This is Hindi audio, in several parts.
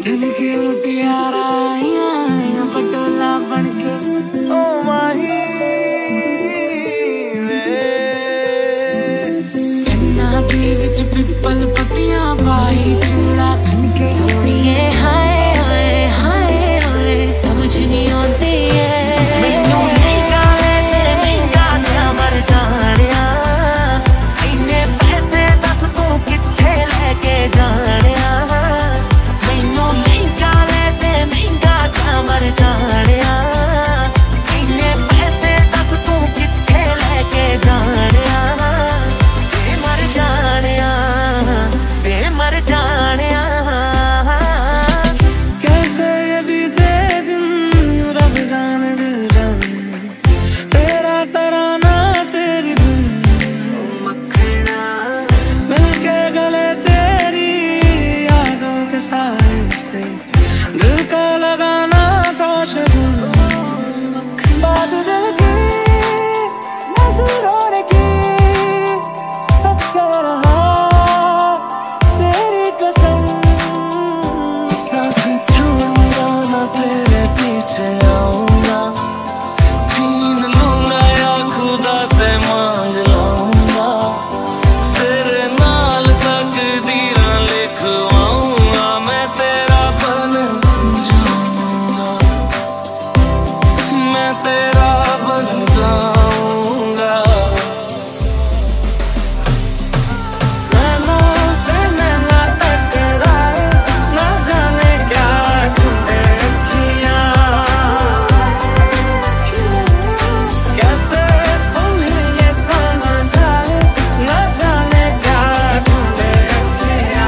दिल की मुटियारा आइया पटोला बन के ओ माही वे कन्ना दी विच पिपल पत्तियां पाई चूड़ा खन के सोनिए हाय हाय हाय हाय समझ नहीं आती है दिल का लगाना था शगुन बात दिल की नजरों की सच कह रहा तेरी कसम साथ छोड़ूंगा ना तेरे पीछे आऊंगा छीन लूंगा या खुदा से मांग लाऊंगा तेरे नाल तकदीरां लिखवाऊंगा मैं तेरा बन जाऊंगा मैं तेरा बन जाऊंगा नैनों से नैना टकराए ना जाने क्या तूने किया कैसे तुम्हें ये समझ आए ना जाने क्या तूने किया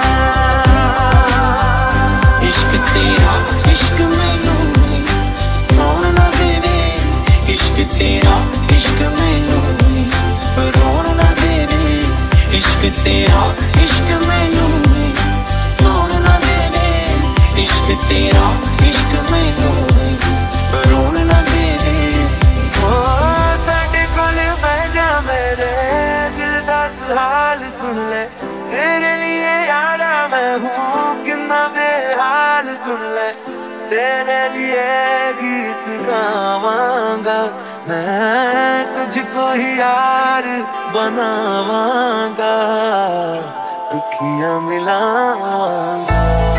इश्क तेरा इश्क मैनू रोन ना देवे इश्क तेरा इश्क मैनू रोन ना देवे इश्क तेरा इश्क मैनू रोन ना देवे इश्क तेरा इश्क मैनू रोन ना देवे ओ साडे कोल बह जा मेरे दिल दा तू हाल सुन ले तेरे लिए यारा मैं हूँ कितना बेहाल सुन ले तेरे लिए गीत गावांगा मैं तुझको ही यार बनावांगा दुखियां मिलावांगा